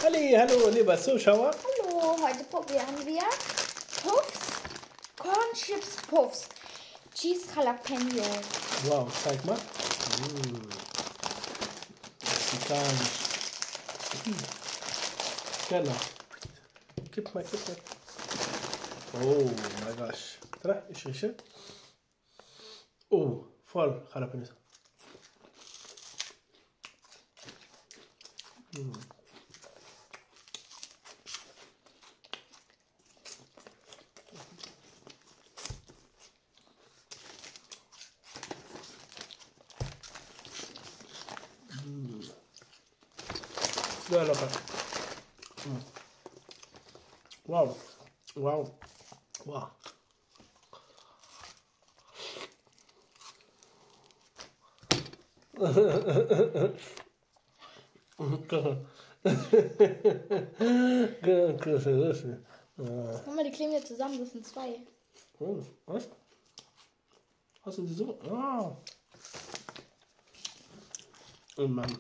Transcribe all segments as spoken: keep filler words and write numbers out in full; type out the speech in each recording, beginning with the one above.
Halli, hallo, lieber Zuschauer. Hallo, heute probieren wir Puffs, Corn Chips Puffs, Cheese Jalapeno. Wow, zeig mal. Mmh. Mexikanisch. Hm. Genau. Gib mal, gib mal. Oh mein Gott. Tra, ich rieche. Oh, voll Jalapenos. Hm. Sehr locker. Mm. Wow. Wow. Wow. Guck mal, die kleben jetzt zusammen, das sind zwei. Oh, was? Hast du die so? Ah. Oh Mann.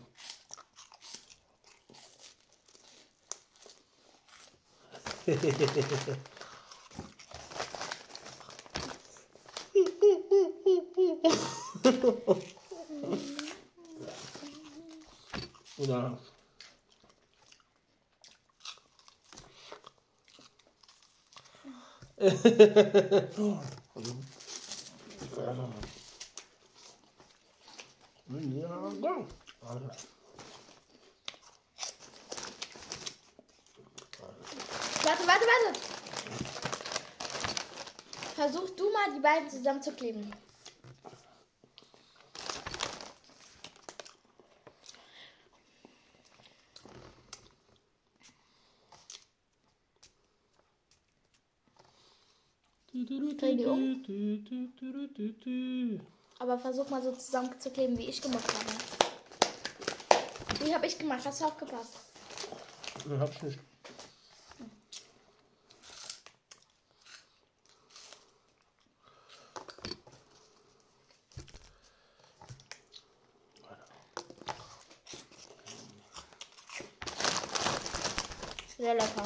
Oder ja, go. Warte, warte, warte. Versuch du mal, die beiden zusammenzukleben. Dreh die um. Aber versuch mal so zusammenzukleben, wie ich gemacht habe. Wie habe ich gemacht? Hast du aufgepasst? Ich hab's nicht. Sehr lecker.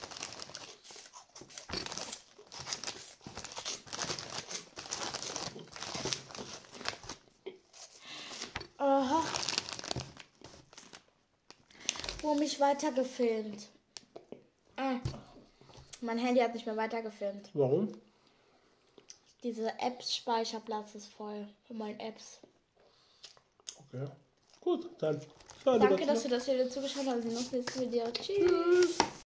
Aha. Wo mich weiter gefilmt. Ah. Mein Handy hat nicht mehr weiter gefilmt. Warum? Diese Apps-Speicherplatz ist voll von meinen Apps. Okay. Gut, dann. Schau, Danke, dass du das Video zugeschaut hast. Wir sehen uns nächstes Video. Tschüss. Tschüss.